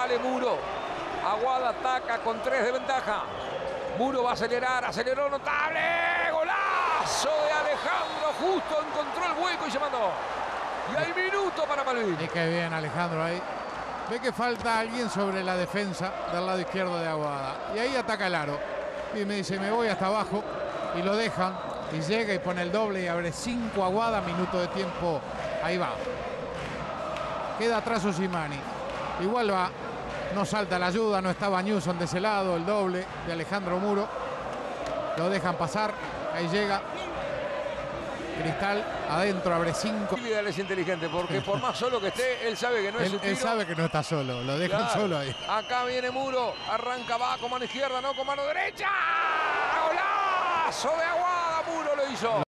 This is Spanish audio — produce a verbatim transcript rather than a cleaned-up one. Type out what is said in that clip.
Sale Muro. Aguada ataca con tres de ventaja. Muro va a acelerar, aceleró notable. ¡Golazo de Alejandro! Justo encontró el hueco y se mandó. Y hay minuto para Malvin. Y qué bien Alejandro ahí. Ve que falta alguien sobre la defensa del lado izquierdo de Aguada. Y ahí ataca el aro. Y me dice, me voy hasta abajo. Y lo dejan. Y llega y pone el doble y abre cinco Aguada. Minuto de tiempo. Ahí va. Queda atrás Osimani. Igual va. No salta la ayuda. No estaba Newson de ese lado. El doble de Alejandro Muro. Lo dejan pasar. Ahí llega. Cristal adentro, abre cinco. Vidal es inteligente porque por más solo que esté, él sabe que no es él, su tiro. Él sabe que no está solo, lo dejan Claro. solo ahí. Acá viene Muro, arranca, va con mano izquierda, no con mano derecha. ¡Golazo de Aguada! Muro lo hizo.